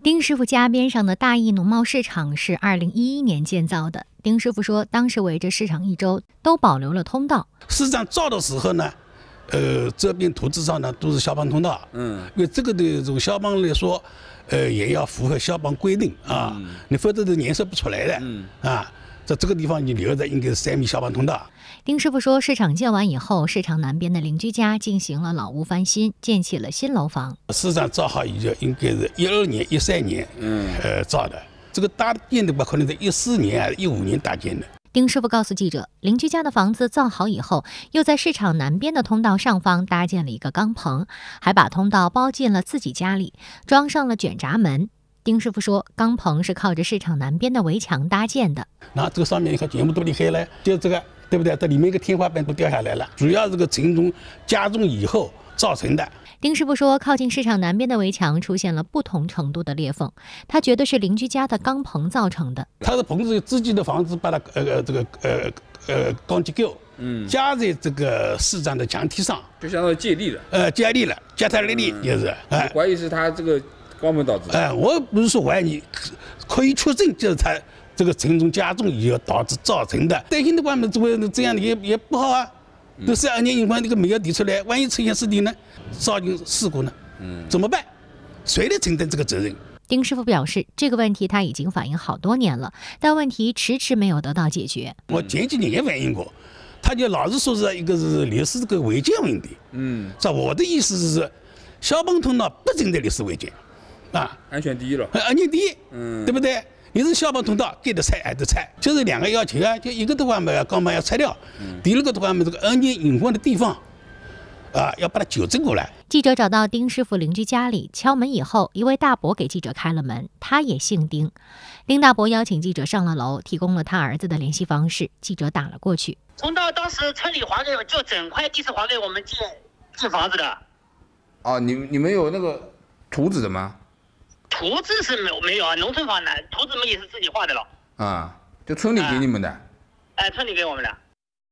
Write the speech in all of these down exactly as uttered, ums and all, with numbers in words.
丁师傅家边上的大邑农贸市场是二零一一年建造的。丁师傅说，当时围着市场一周都保留了通道。 市场造的时候呢，呃，这边图纸上呢都是消防通道。嗯，因为这个的这种消防来说，呃，也要符合消防规定啊，嗯、你否则的颜色不出来的。嗯啊。在这个地方你留着应该是三米消防通道。 丁师傅说，市场建完以后，市场南边的邻居家进行了老屋翻新，建起了新楼房。 市场造好以后，应该是一二年、一三年，嗯，呃，造的。这个搭建的话，可能在一四年还是一五年搭建的。 丁师傅告诉记者，邻居家的房子造好以后，又在市场南边的通道上方搭建了一个钢棚，还把通道包进了自己家里，装上了卷闸门。丁师傅说，钢棚是靠着市场南边的围墙搭建的。 那这个上面你看全部都离开了，就这个，对不对？这里面一个天花板都掉下来了，主要这个承重加重以后造成的。 丁师傅说，靠近市场南边的围墙出现了不同程度的裂缝，他觉得是邻居家的钢棚造成的。 他的棚子自己的房子把它呃这个呃呃钢结构嗯加在这个市场的墙体上， 就相当于借力了。 呃，借力了，加泰力力就是。 哎，怀疑是他这个钢棚导致的。 哎，我不是说怀疑，可以确证就是他这个承重加重以后导致造成的。担心的话，这个这样的也也不好啊。都是二年隐患，这个煤要提出来，万一出现事情呢，烧进事故呢，嗯，怎么办？谁来承担这个责任？ 丁师傅表示，这个问题他已经反映好多年了，但问题迟迟没有得到解决。 我前几年也反映过，他就老是说是一个是烈士这个违建问题，嗯，是吧？我的意思是，消防通道不存在烈士违建，啊， 安全第一了， 安全第一，嗯，对不对？你是消防通道，该得拆还得拆，就是两个要求啊。就一个的话嘛，钢板要拆掉；嗯、第二个的话嘛，这个安全隐患的地方，啊，要把它纠正过来。 记者找到丁师傅邻居家里，敲门以后，一位大伯给记者开了门，他也姓丁。丁大伯邀请记者上了楼，提供了他儿子的联系方式，记者打了过去。 通道当时村里划给，就整块地是划给我们建建房子的。 哦，你你们有那个图纸的吗？ 图纸是没有没有啊，农村房的图纸们也是自己画的了。 啊，就村里给你们的？ 哎、呃，村里给我们的。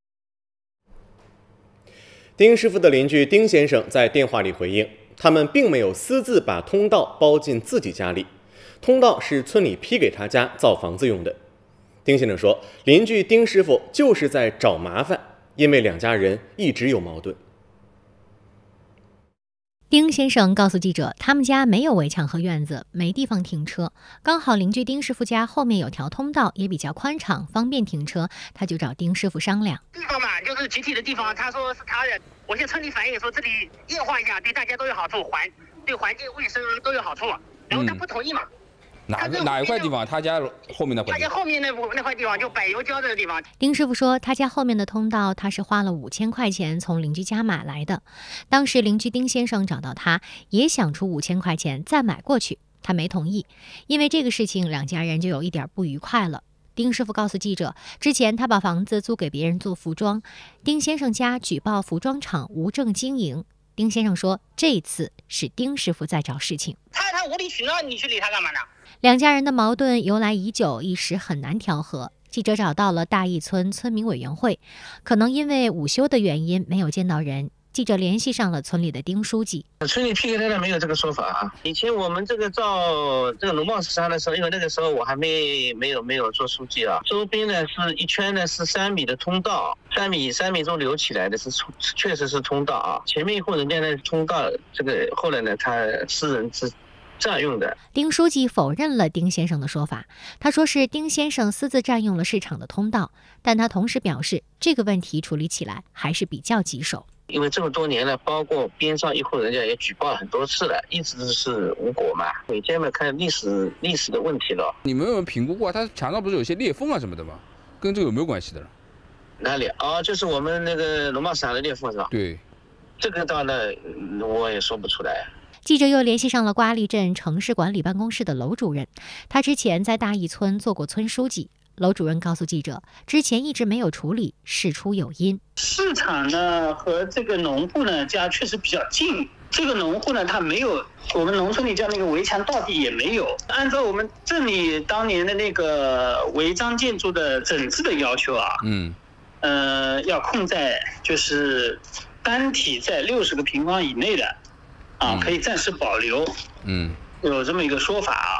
丁师傅的邻居丁先生在电话里回应，他们并没有私自把通道包进自己家里，通道是村里批给他家造房子用的。丁先生说，邻居丁师傅就是在找麻烦，因为两家人一直有矛盾。 丁先生告诉记者，他们家没有围墙和院子，没地方停车，刚好邻居丁师傅家后面有条通道，也比较宽敞，方便停车，他就找丁师傅商量。 地方嘛，就是集体的地方，他说是他的，我向村里反映说这里硬化一下，对大家都有好处，环对环境卫生都有好处，然后他不同意嘛。嗯哪个哪一块地方？他家后面那块？ 他家后面那那块地方，就柏油胶这个地方。 丁师傅说，他家后面的通道，他是花了五千块钱从邻居家买来的。当时邻居丁先生找到他，也想出五千块钱再买过去，他没同意，因为这个事情两家人就有一点不愉快了。丁师傅告诉记者，之前他把房子租给别人做服装，丁先生家举报服装厂无证经营。丁先生说，这次是丁师傅在找事情。 他他无理取闹，你去理他干嘛呢？ 两家人的矛盾由来已久，一时很难调和。记者找到了大邑村村民委员会，可能因为午休的原因没有见到人。记者联系上了村里的丁书记。 村里批给他的没有这个说法啊。以前我们这个造这个农贸市场的时候，因为那个时候我还没没有没有做书记啊，周边呢是一圈呢是三米的通道，三米三米钟留起来的是确实是通道啊。前面一户人家的通道，这个后来呢他私人是占用的。 丁书记否认了丁先生的说法，他说是丁先生私自占用了市场的通道，但他同时表示这个问题处理起来还是比较棘手。 因为这么多年了，包括边上一户人家也举报很多次了，一直是无果嘛。每天嘛看历史历史的问题了。 你们有没有评估过，它墙上不是有些裂缝啊什么的吗？跟这个有没有关系的？ 哪里？哦，就是我们那个农贸市场的裂缝是吧？ 对， 这个倒呢我也说不出来。 记者又联系上了瓜沥镇城市管理办公室的楼主任，他之前在大邑村做过村书记。楼主任告诉记者，之前一直没有处理，事出有因。 市场呢和这个农户呢家确实比较近，这个农户呢他没有我们农村里叫那个围墙到底也没有。按照我们镇里当年的那个违章建筑的整治的要求啊，嗯，呃，要控在就是单体在六十个平方以内的，啊，可以暂时保留，嗯，有这么一个说法啊。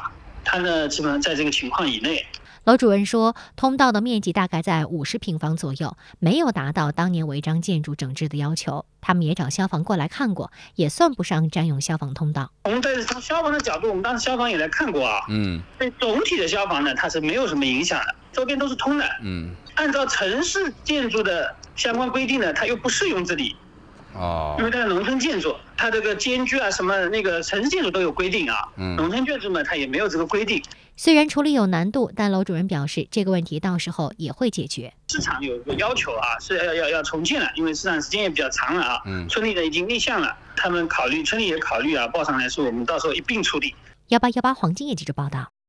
它呢基本上在这个情况以内。 楼主任说，通道的面积大概在五十平方左右，没有达到当年违章建筑整治的要求。他们也找消防过来看过，也算不上占用消防通道。 我们在从消防的角度，我们当时消防也来看过啊。 嗯。 对总体的消防呢，它是没有什么影响的，周边都是通的。 嗯。 按照城市建筑的相关规定呢，它又不适用这里。 哦。 因为它是农村建筑，它这个间距啊什么那个城市建筑都有规定啊。嗯。农村建筑嘛，它也没有这个规定。 虽然处理有难度，但楼主任表示，这个问题到时候也会解决。 市场有个要求啊，是要要要重建了，因为市场时间也比较长了啊。嗯。村里呢已经立项了，他们考虑，村里也考虑啊，报上来说我们到时候一并处理。 幺八幺八黄金业记者报道。